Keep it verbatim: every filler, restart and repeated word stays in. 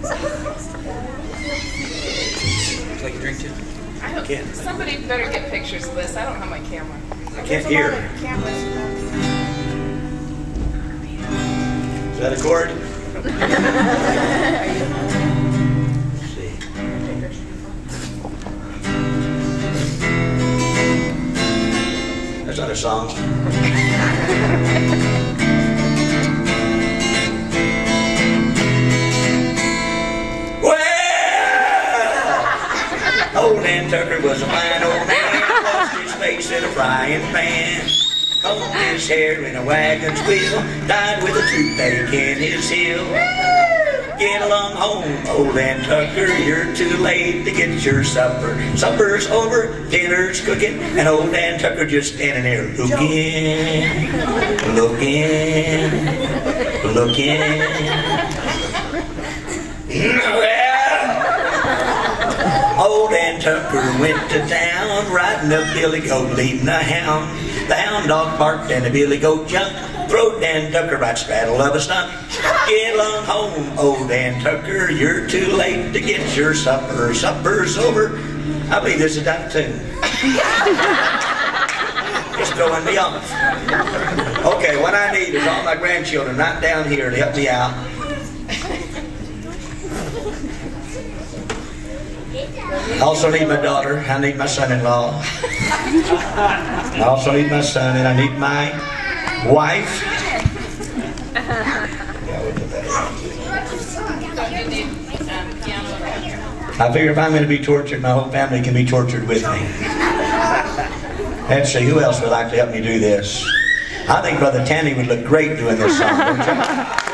Would you like a drink too? I don't, Can't. Somebody better get pictures of this. I don't have my camera. I can't hear. Is that a cord? Let's see. That's not a song. Old Dan Tucker was a fine old man, washed his face in a frying pan, combed his hair in a wagon's wheel, died with a toothache in his heel. Get along home, old Dan Tucker, you're too late to get your supper. Supper's over, dinner's cooking, and old Dan Tucker just standing there looking, looking, looking. Old Dan Tucker went to town, riding a billy goat, leading a hound. The hound dog barked and the billy goat jumped, throwed Dan Tucker right straddle of a stump. Get along home, old Dan Tucker, you're too late to get your supper. Supper's over. I believe this is out of tune. It's throwing me off. Okay, what I need is all my grandchildren right down here to help me out. I also need my daughter, I need my son-in-law. I also need my son, and I need my wife. I figure if I'm going to be tortured, my whole family can be tortured with me. Let's see, who else would like to help me do this? I think Brother Tanny would look great doing this song, don't you?